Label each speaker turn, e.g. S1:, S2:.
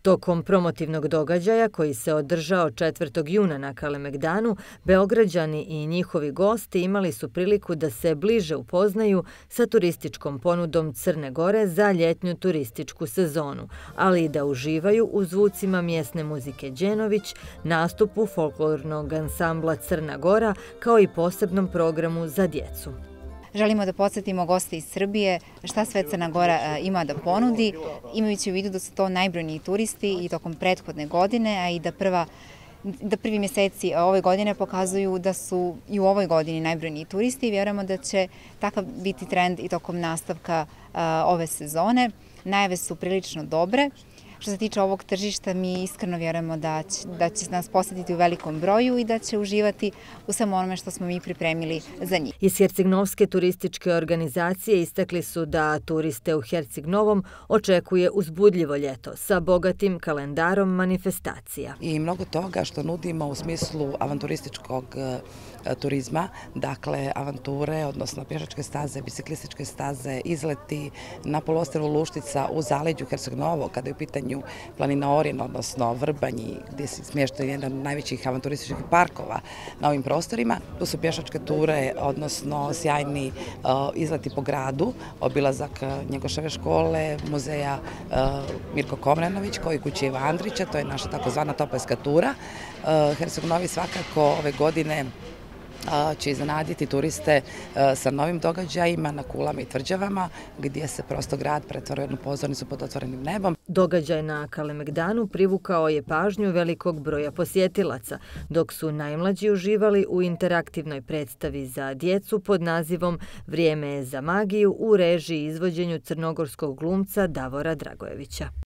S1: Tokom promotivnog događaja koji se održao 4. juna na Kalemegdanu, Beograđani i njihovi gosti imali su priliku da se bliže upoznaju sa turističkom ponudom Crne Gore za ljetnju turističku sezonu, ali i da uživaju u zvucima mjesne muzike Đenović, nastupu folklornog ansambla Crna Gora, kao i posebnom programu za djecu.
S2: Želimo da podsjetimo goste iz Srbije šta sve Crna Gora ima da ponudi, imajući u vidu da su to najbrojniji turisti i tokom prethodne godine, a i da prvi mjeseci ove godine pokazuju da su i u ovoj godini najbrojniji turisti i vjerujemo da će takav biti trend i tokom nastavka ove sezone. Najave su prilično dobre. Što se tiče ovog tržišta, mi iskreno vjerujemo da će nas posjetiti u velikom broju i da će uživati u svemu onome što smo mi pripremili za njih.
S1: Iz Herceg-Novske turističke organizacije istakli su da turiste u Herceg-Novom očekuje uzbudljivo ljeto sa bogatim kalendarom manifestacija.
S3: I mnogo toga što nudimo u smislu avanturističkog turizma, dakle avanture, odnosno pješačke staze, biciklističke staze, izleti na poluostrvu Luštica u zaleđu Herceg-Novog, kada je u pitanju planina Orin, odnosno Vrbanji, gdje se smješta jedan od najvećih avanturističkih parkova na ovim prostorima. Tu su pješačke ture, odnosno sjajni izleti po gradu, obilazak Njegoševe škole, muzeja Mirko Komnenović, koji kuće Iva Andrića, to je naša takozvana topojska tura. Herceg-Novi svakako ove godine će iznenaditi turiste sa novim događajima na Kulama i Tvrđavama, gdje se prosto grad pretvara u jednu pozornicu pod otvorenim nebom.
S1: Događaj na Kalemegdanu privukao je pažnju velikog broja posjetilaca, dok su najmlađi uživali u interaktivnoj predstavi za djecu pod nazivom Vrijeme je za magiju u režiji i izvođenju crnogorskog glumca Davora Dragojevića.